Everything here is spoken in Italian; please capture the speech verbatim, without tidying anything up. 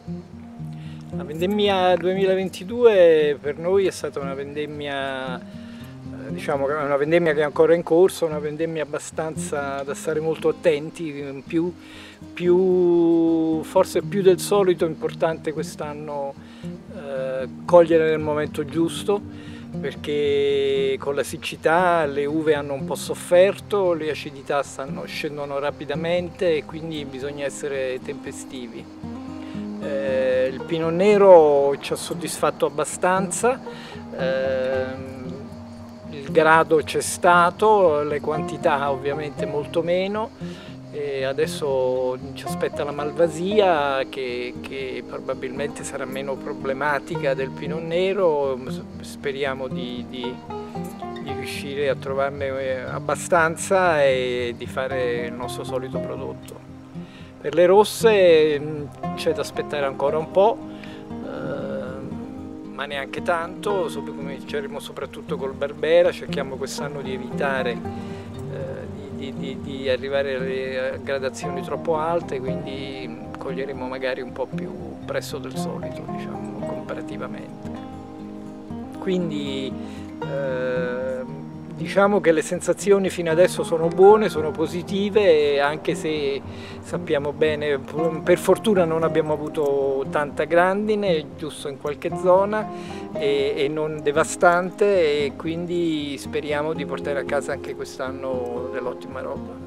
La vendemmia duemilaventidue per noi è stata una vendemmia, eh, diciamo, una vendemmia che è ancora in corso, una vendemmia abbastanza da stare molto attenti, più, più, forse più del solito importante quest'anno eh, cogliere nel momento giusto, perché con la siccità le uve hanno un po' sofferto, le acidità stanno, scendono rapidamente e quindi bisogna essere tempestivi. Eh, il Pinot Nero ci ha soddisfatto abbastanza, eh, il grado c'è stato, le quantità ovviamente molto meno e adesso ci aspetta la Malvasia che, che probabilmente sarà meno problematica del Pinot Nero, speriamo di, di, di riuscire a trovarne abbastanza e di fare il nostro solito prodotto. Per le rosse c'è da aspettare ancora un po', eh, ma neanche tanto, cominceremo soprattutto col Barbera, cerchiamo quest'anno di evitare eh, di, di, di arrivare alle gradazioni troppo alte, quindi coglieremo magari un po' più presto del solito, diciamo, comparativamente. Quindi eh, diciamo che le sensazioni fino adesso sono buone, sono positive, anche se sappiamo bene, per fortuna non abbiamo avuto tanta grandine, giusto in qualche zona e, e non devastante, e quindi speriamo di portare a casa anche quest'anno dell'ottima roba.